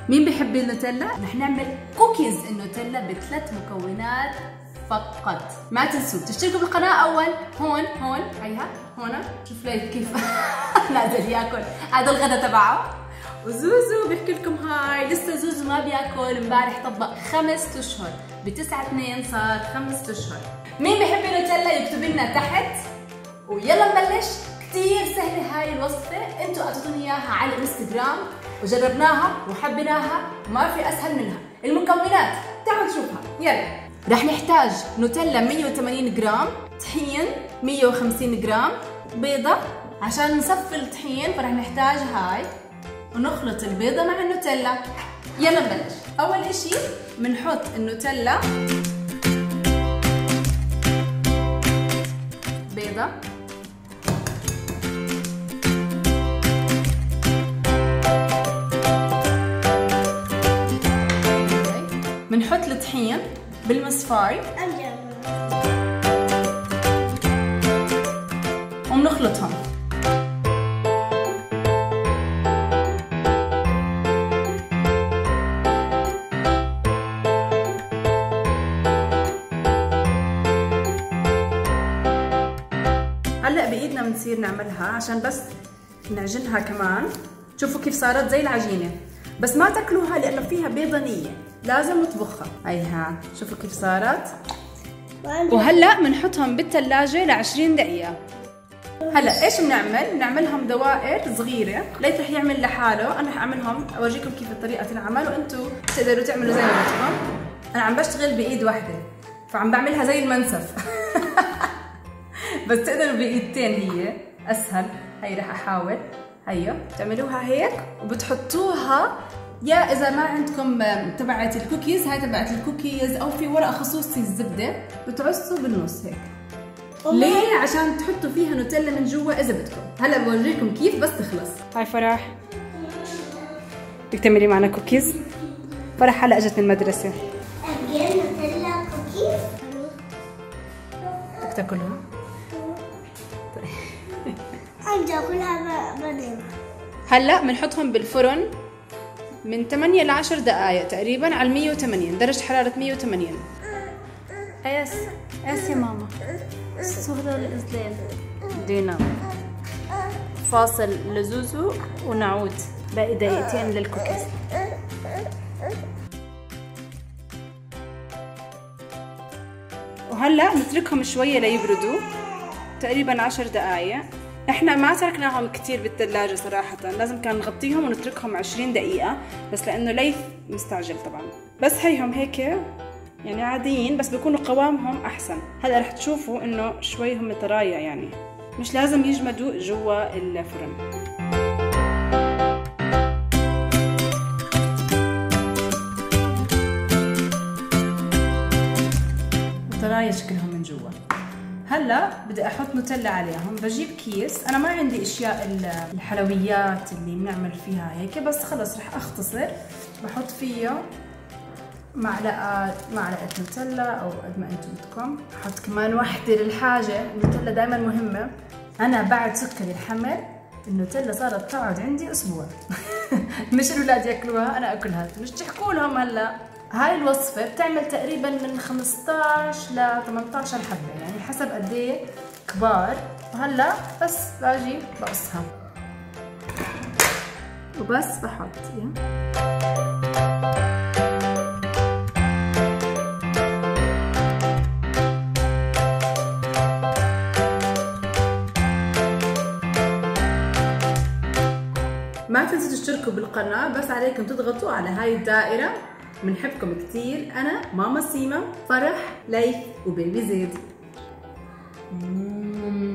مين بيحب النوتيلا؟ رح نعمل كوكيز النوتيلا ب3 مكونات فقط. ما تنسوا تشتركوا بالقناة أول. هون هيها هون شوف لي كيف نازل ياكل. هذا الغدا تبعه. وزوزو بيحكي لكم هاي لسه زوزو ما بياكل. امبارح طبق 5 اشهر، ب9/2 صار 5 اشهر. مين بيحب النوتيلا يكتب لنا تحت. ويلا نبلش. كثير سهلة هاي الوصفة، انتوا اعطيتوني اياها على الانستغرام وجربناها وحبيناها وما في اسهل منها. المكونات تعالوا نشوفها يلا. رح نحتاج نوتيلا 180 جرام، طحين 150 جرام، بيضة عشان نصفي الطحين فرح نحتاج هاي، ونخلط البيضة مع النوتيلا. يلا نبلش. اول اشي بنحط النوتيلا، بيضة، بنحط الطحين بالمصفاي وبنخلطهم. هلا بايدنا بنصير نعملها عشان بس نعجنها كمان. شوفوا كيف صارت زي العجينه، بس ما تاكلوها لانه فيها بيضه نيه، لازم نطبخها. هيها شوفوا كيف صارت. وهلا بنحطهم بالثلاجه ل20 دقيقه. هلا ايش بنعملهم دوائر صغيره. ليت رح يعمل لحاله، انا رح اعملهم اورجيكم كيف طريقه العمل وانتم تقدروا تعملوا زي ما بدكم. انا عم بشتغل بايد واحده فعم بعملها زي المنسف بس تقدروا بايدتين، هي اسهل. هي رح احاول. هيا بتعملوها هيك وبتحطوها، يا اذا ما عندكم تبعت الكوكيز، هاي تبعت الكوكيز او في ورقه خصوصي الزبده بتعصوا بالنص هيك. ليه؟ عشان تحطوا فيها نوتيلا من جوا اذا بدكم. هلا بورجيكم كيف بس تخلص. هاي فرح، بدك تعملي معنا كوكيز؟ فرح هلا اجت من المدرسه. نوتيلا كوكيز بدك تاكلها؟ بدي اكلها بعدين. هلا بنحطهم بالفرن من 8 ل 10 دقائق تقريبا على 180 درجة حرارة 180. ايس يا ماما، صهرة الإزلال دينا فاصل لزوزو ونعود باقي دقيقتين للكوكيز. وهلا نتركهم شوية ليبردوا تقريبا 10 دقائق. احنا ما تركناهم كثير بالثلاجة صراحة، لازم كان نغطيهم ونتركهم 20 دقيقة بس لأنه ليث مستعجل طبعا. بس هيهم هيك يعني عاديين بس بيكونوا قوامهم أحسن. هلا رح تشوفوا إنه شوي هم طرايا، يعني مش لازم يجمدوا جوا الفرن. طرايا شكلهم من جوا. هلا بدي احط نوتيلا عليهم. بجيب كيس، انا ما عندي اشياء الحلويات اللي بنعمل فيها هيك، بس خلص رح اختصر. بحط فيه معلقه نوتيلا او قد ما انتم بدكم. بحط كمان وحده للحاجه. النوتيلا دائما مهمه. انا بعد سكري الحمل النوتيلا صارت تقعد عندي اسبوع مش الاولاد ياكلوها، انا اكلها. مش تحكوا لهم. هلا هاي الوصفة بتعمل تقريبا من 15 ل 18 حبة، يعني حسب قد ايه كبار. وهلا بس باجي بقصها وبس بحط ما تنسوا تشتركوا بالقناة، بس عليكم تضغطوا على هاي الدائرة. بنحبكم كثير. أنا ماما سيما، فرح، ليث، وبيبي زيد.